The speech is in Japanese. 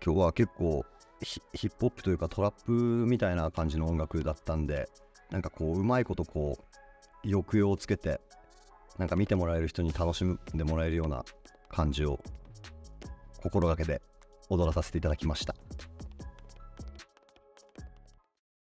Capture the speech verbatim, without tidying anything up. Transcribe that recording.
今日は結構ヒ、ヒップホップというかトラップみたいな感じの音楽だったんで、なんかこううまいことこう抑揚をつけて、なんか見てもらえる人に楽しんでもらえるような感じを心がけて踊らさせていただきました。